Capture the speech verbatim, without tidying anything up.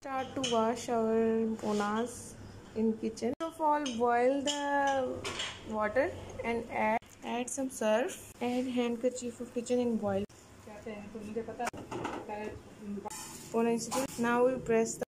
Start to wash our ponas in kitchen. First of all, boil the water and add add some surf. Add handkerchief of kitchen and boil. Now we press the